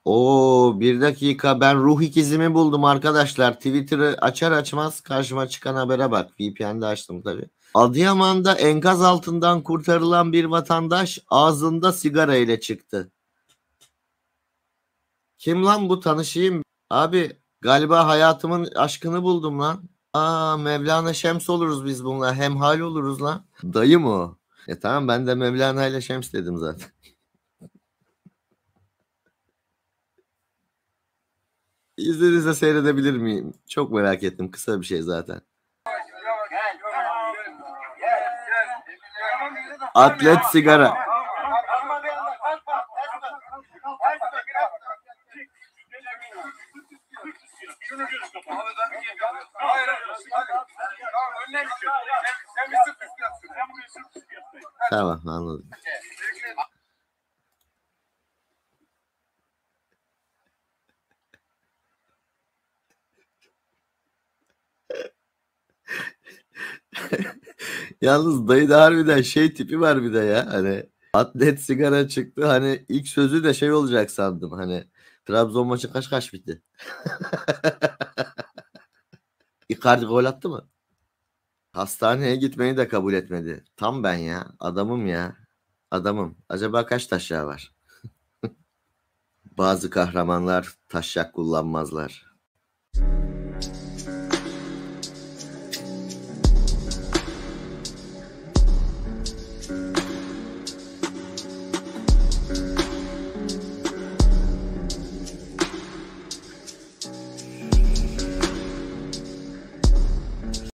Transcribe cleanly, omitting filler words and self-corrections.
Oo, bir dakika, ben ruh ikizimi buldum arkadaşlar. Twitter'ı açar açmaz karşıma çıkan habere bak. VPN'de açtım tabii. Adıyaman'da enkaz altından kurtarılan bir vatandaş ağzında sigara ile çıktı. Kim lan bu, tanışayım. Abi galiba hayatımın aşkını buldum lan. Aa, Mevlana Şems oluruz biz bununla. Hemhal oluruz lan. Dayı mı o? Tamam, ben de Mevlana ile Şems dedim zaten. İzninizle seyredebilir miyim? Çok merak ettim. Kısa bir şey zaten. Atlet sigara. Tamam, anladım. Yalnız dayı da harbiden şey tipi var bir de ya. Hani atlet sigara çıktı. Hani ilk sözü de şey olacak sandım. Hani Trabzon maçı kaç kaç bitti? Icardi gol attı mı? Hastaneye gitmeyi de kabul etmedi. Tam ben ya. Adamım ya. Adamım. Acaba kaç taşyağı var? Bazı kahramanlar taşyak kullanmazlar.